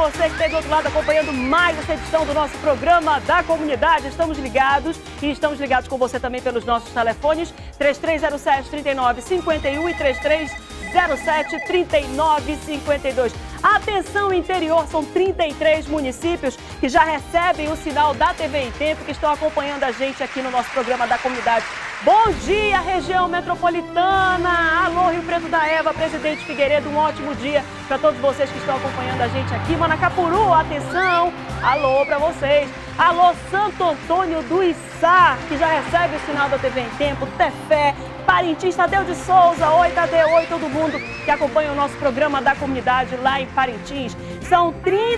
você que está do outro lado acompanhando mais essa edição do nosso programa da comunidade. Estamos ligados e estamos ligados com você também pelos nossos telefones 3307-3951 e 3307-3952. Atenção interior, são 33 municípios que já recebem o sinal da TV em Tempo, que estão acompanhando a gente aqui no nosso programa da comunidade. Bom dia, região metropolitana! Alô, Rio Preto da Eva, Presidente Figueiredo, um ótimo dia para todos vocês que estão acompanhando a gente aqui. Manacapuru, atenção! Alô para vocês! Alô, Santo Antônio do Içá, que já recebe o sinal da TV em Tempo, Tefé, Parintins, Tadeu de Souza, oi Tadeu, oi todo mundo que acompanha o nosso programa da comunidade lá em Parintins. São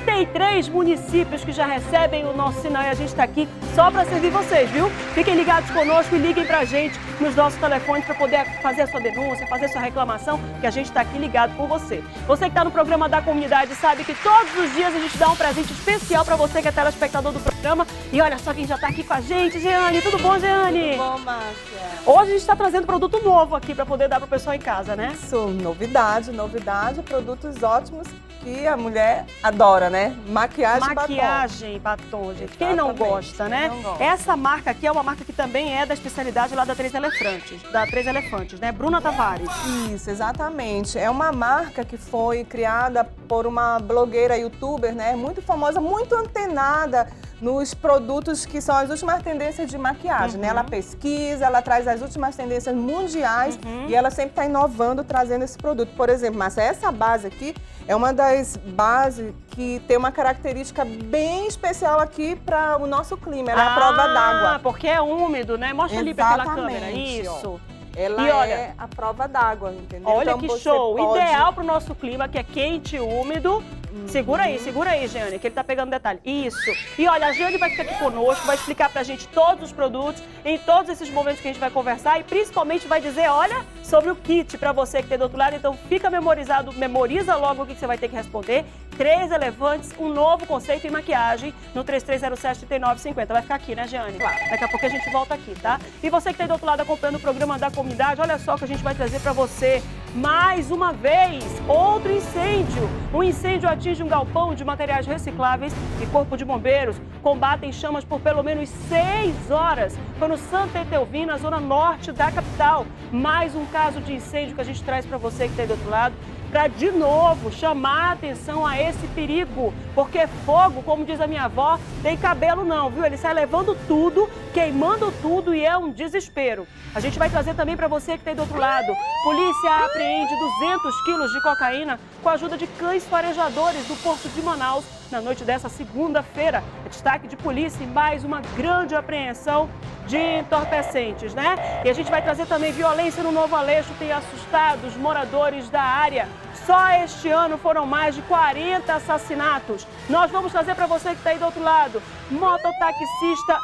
33 municípios que já recebem o nosso sinal e a gente está aqui só para servir vocês, viu? Fiquem ligados conosco e liguem para a gente nos nossos telefones para poder fazer a sua denúncia, fazer a sua reclamação, que a gente está aqui ligado com você. Você que está no programa da comunidade sabe que todos os dias a gente dá um presente especial para você que é telespectador do programa. E olha só quem já está aqui com a gente, Jeane. Tudo bom, Jeane? Tudo bom, Márcia? Hoje a gente está trazendo produto novo aqui para poder dar para o pessoal em casa, né? Isso, novidade, produtos ótimos que a mulher adora, né? Maquiagem, batom, gente. Quem não gosta, né? Não gosta. Essa marca aqui é uma marca que também é da especialidade lá da Três Elefantes, né? Bruna Tavares. Isso, exatamente. É uma marca que foi criada por uma blogueira, youtuber, né? Muito famosa, muito antenada nos produtos que são as últimas tendências de maquiagem, né? Ela pesquisa, ela traz as últimas tendências mundiais e ela sempre está inovando, trazendo esse produto. Por exemplo, Márcia, essa base aqui é uma das bases que tem uma característica bem especial aqui para o nosso clima. Ela é a prova d'água. Porque é úmido, né? Mostra ali para aquela câmera. Isso. Ela é a prova d'água, entendeu? Olha então, que show! Ideal para o nosso clima, que é quente e úmido. Segura aí, Jeane, que ele tá pegando detalhe. Isso. E olha, a Jeane vai ficar aqui conosco, vai explicar pra gente todos os produtos, em todos esses momentos que a gente vai conversar e principalmente vai dizer, olha, sobre o kit pra você que tem do outro lado. Então fica memorizado, memoriza logo o que você vai ter que responder. 3 elefantes, um novo conceito em maquiagem no 3307-3950. Vai ficar aqui, né, Jeane? Claro. Daqui a pouco a gente volta aqui, tá? E você que tem do outro lado acompanhando o programa da comunidade, olha só o que a gente vai trazer pra você. Mais uma vez, outro incêndio. Um incêndio atinge um galpão de materiais recicláveis e Corpo de Bombeiros combatem chamas por pelo menos 6 horas. Foi no Santa Etelvina, zona norte da capital. Mais um caso de incêndio que a gente traz para você que está do outro lado, para de novo chamar a atenção a esse perigo, porque fogo, como diz a minha avó, tem cabelo não, viu? Ele sai levando tudo, queimando tudo e é um desespero. A gente vai trazer também para você que está do outro lado. Polícia apreende 200 quilos de cocaína com a ajuda de cães farejadores do Porto de Manaus na noite dessa segunda-feira. Destaque de polícia em mais uma grande apreensão de entorpecentes, né? E a gente vai trazer também violência no Novo Aleixo, tem assustado os moradores da área. Só este ano foram mais de 40 assassinatos. Nós vamos trazer para você que está aí do outro lado. Mototaxista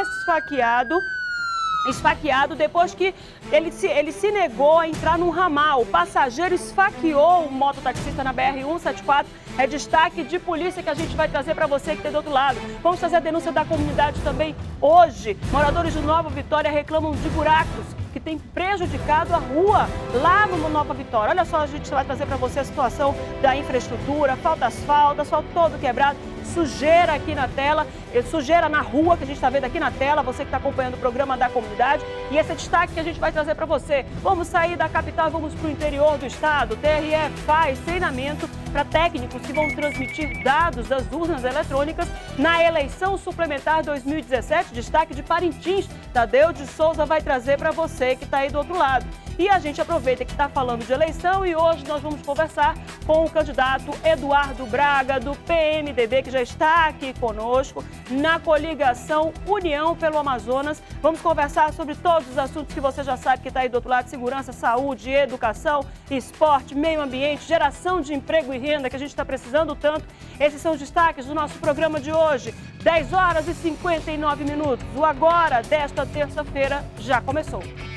esfaqueado depois que ele se negou a entrar num ramal. O passageiro esfaqueou o mototaxista na BR-174. É destaque de polícia que a gente vai trazer para você que tem do outro lado. Vamos trazer a denúncia da comunidade também hoje. Moradores de Nova Vitória reclamam de buracos que tem prejudicado a rua lá no Nova Vitória. Olha só, a gente vai trazer para você a situação da infraestrutura, falta asfalto, asfalto todo quebrado, sujeira aqui na tela, sujeira na rua que a gente está vendo aqui na tela, você que está acompanhando o programa da comunidade. E esse é destaque que a gente vai trazer para você. Vamos sair da capital e vamos para o interior do estado. O TRE faz treinamento para técnicos que vão transmitir dados das urnas eletrônicas na eleição suplementar 2017. Destaque de Parintins, Tadeu de Souza vai trazer para você que está aí do outro lado. E a gente aproveita que está falando de eleição e hoje nós vamos conversar com o candidato Eduardo Braga, do PMDB, que já está aqui conosco na coligação União pelo Amazonas. Vamos conversar sobre todos os assuntos que você já sabe que está aí do outro lado: segurança, saúde, educação, esporte, meio ambiente, geração de emprego e renda que a gente está precisando tanto. Esses são os destaques do nosso programa de hoje. 10 horas e 59 minutos. O Agora desta terça-feira já começou.